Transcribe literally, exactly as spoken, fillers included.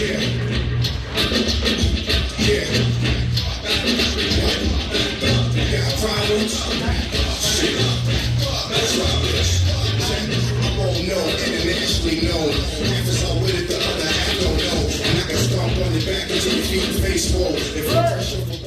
Yeah. Got problems? Shit. That's right, bitch. I won't know, internationally known. Half is all with it, the other half don't know. And I can stomp on your back until your feet and face roll. If I'm pressure